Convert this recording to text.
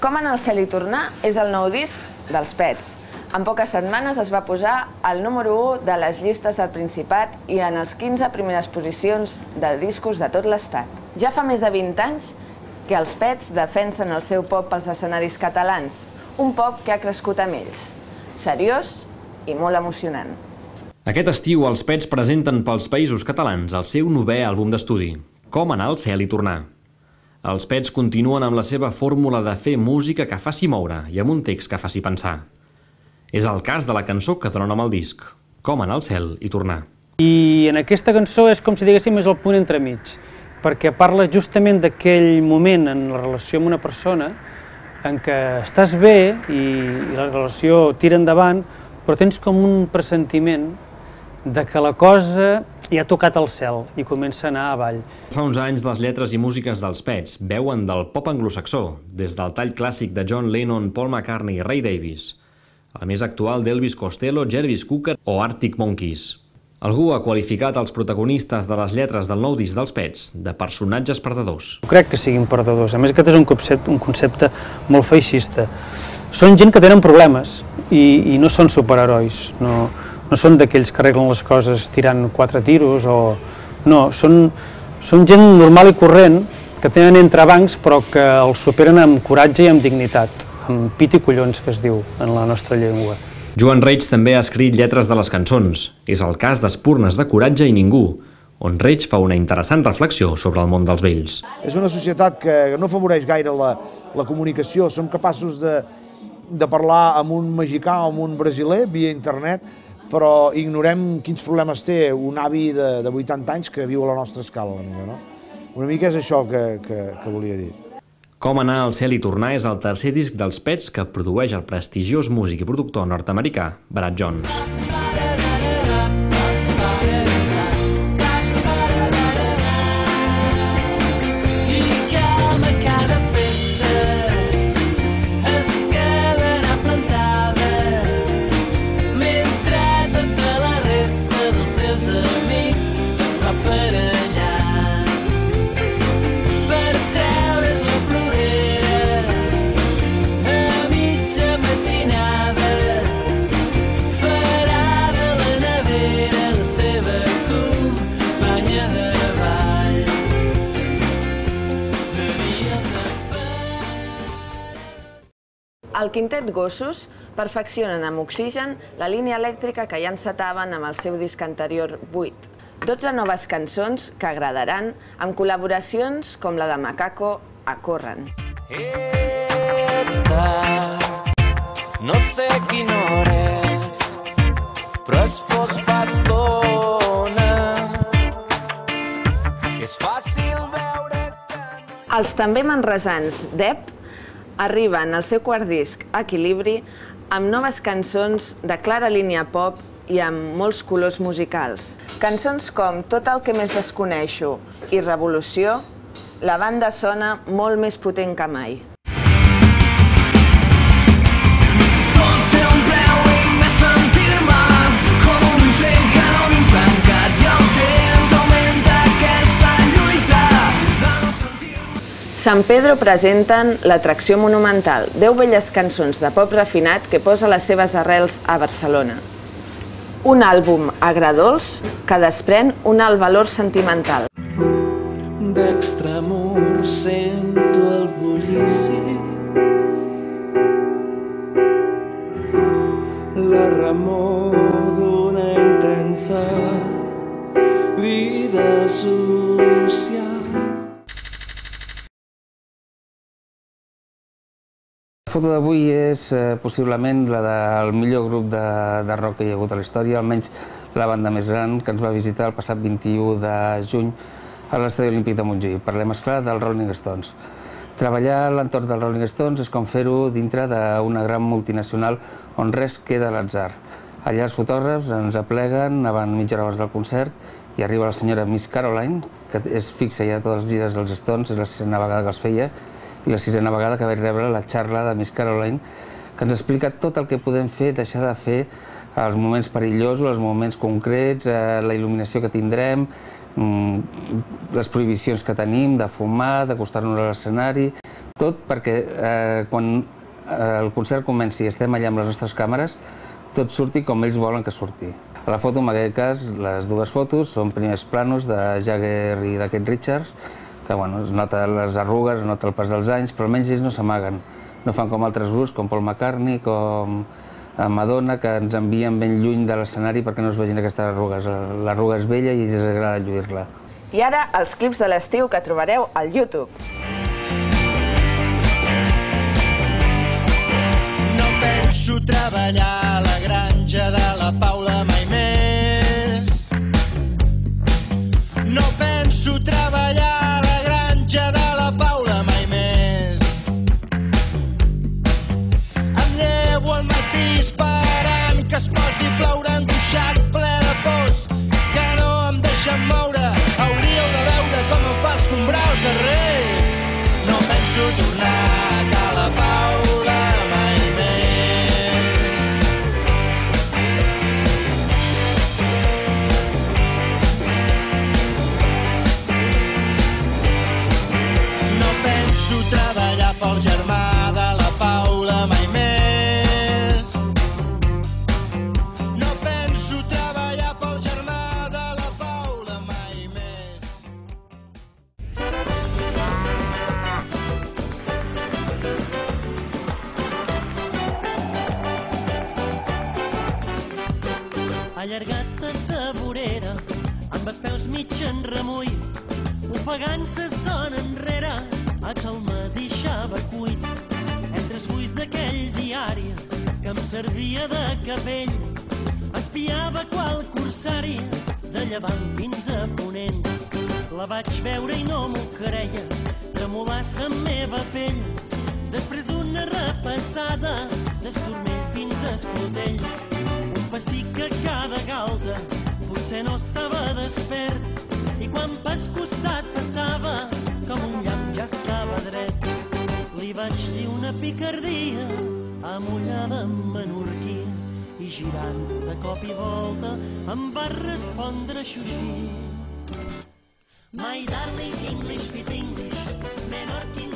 Com en el cel hi tornar és el nou disc dels Pets. En poques setmanes es va posar al número 1 de les llistes del Principat i en les 15 primeres posicions de discos de tot l'estat. Ja fa més de 20 anys que els Pets defensen el seu pop pels escenaris catalans, un pop que ha crescut amb ells, seriós i molt emocionant. Aquest estiu els Pets presenten pels Països Catalans el seu 9è àlbum d'estudi, Com anar al cel i tornar. Els Pets continuen amb la seva fórmula de fer música que faci moure i amb un text que faci pensar. És el cas de la cançó que dona nom al disc, Com anar al cel i tornar. I en aquesta cançó és com si diguéssim és el punt entremig, perquè parla justament d'aquell moment en la relació amb una persona en què estàs bé i la relació tira endavant, però tens com un pressentiment de que la cosa ja ha tocat el cel i comença a anar avall. Fa uns anys les lletres i músiques dels Pets beuen del pop anglosaxó, des del tall clàssic de John Lennon, Paul McCartney i Ray Davies, el més actual d'Elvis Costello, Jarvis Cocker o Arctic Monkeys. Algú ha qualificat els protagonistes de les lletres del nou disc dels Pets de personatges perdedors. Crec que siguin perdedors, a més aquest és un concepte molt feixista. Són gent que tenen problemes i no són superherois, no són d'aquells que arreglen les coses tirant 4 tiros o... No, són gent normal i corrent que tenen entrebancs però que els superen amb coratge i amb dignitat, amb pit i collons, que es diu en la nostra llengua. Joan Reig també ha escrit lletres de les cançons. És el cas d'Espurnes de coratge i ningú, on Reig fa una interessant reflexió sobre el món dels vells. És una societat que no afavoreix gaire la comunicació. Som capaços de parlar amb un mexicà o amb un brasiler via internet, però ignorem quins problemes té un avi de 80 anys que viu a la nostra escala. Una mica és això que volia dir. Com anar al cel i tornar és el tercer disc dels Pets que produeix el prestigiós músic i productor nord-americà Brad Jones. El quintet Gossos perfeccionen amb Oxigen la línia elèctrica que ja encetaven amb el seu disc anterior 8. 12 noves cançons que agradaran amb col·laboracions com la de Macaco a Corren. No sé quina hora és, però es fos fa estona. És fàcil veure que no... Els també manresans Dep arriben al seu quart disc, Equilibri, amb noves cançons de clara línia pop i amb molts colors musicals. Cançons com Tot el que més desconeixo i Revolució, la banda sona molt més potent que mai. San Pedro presenten l'Atracció Monumental, 10 velles cançons de pop refinat que posa les seves arrels a Barcelona. Un àlbum agradols que desprèn un alt valor sentimental. D'extremur sento el bullici, la remor d'una intensa vida social. La foto d'avui és possiblement la del millor grup de rock que hi ha hagut a la història, almenys la banda més gran que ens va visitar el passat 21 de juny a l'Estadi Olímpic de Montjuïc. Parlem, esclar, dels Rolling Stones. Treballar a l'entorn dels Rolling Stones és com fer-ho dintre d'una gran multinacional on res queda a l'atzar. Allà els fotògrafs ens apleguen avant mitja hora abans del concert i arriba la senyora Miss Caroline, que és fixa ja a totes les gires dels Stones, és la 6a vegada que els feia, i la 6a vegada que vaig rebre la xarra de Miss Caroline, que ens explica tot el que podem fer, deixar de fer, els moments perillosos, els moments concrets, la il·luminació que tindrem, les prohibicions que tenim de fumar, d'acostar-nos a l'escenari, Tot perquè quan el concert comenci i estem allà amb les nostres càmeres, tot surti com ells volen que surti. A la foto, en aquest cas, les dues fotos són primers planos de Jagger i de Keith Richards, que es nota les arrugues, es nota el pas dels anys, però almenys ells no s'amaguen. No fan com altres grups, com Paul McCartney, com Madonna, que ens envien ben lluny de l'escenari perquè no es vegin aquestes arrugues. L'arruga és bella i els agrada lluir-la. I ara, els clips de l'estiu que trobareu al YouTube. No penso treballar a la granja de la Paula mai més. No penso treballar a la granja de la Paula mai més. Em llevo al matí esperant que es posi a ploure, angoixat, ple de pors, que no em deixen moure. Hauríeu de veure com em fa escombrar el carrer. No penso tornar a ca la Paula mai més. No penso treballar pel germà de la Paula mai més. No penso treballar pel germà de la Paula mai més. Allargat a sa vorera, amb els peus mig en remull, ofegant-se son enrere, a que el me deixava cuit. Entre els fulls d'aquell diari que em servia de capell, espiava qual corsari de llevant fins a ponent. La vaig veure i no m'ho creia, tremolar sa meva pell. Després d'una repassada, d'Estornell fins a Esclotell, un pessic que cada galta potser no estava despert, i quan pas costat passava, com un llamp ja estava dret. Li vaig dir una picardia, amullada en menorquí, i girant de cop i volta em va respondre així. My darling English fit English, menorquí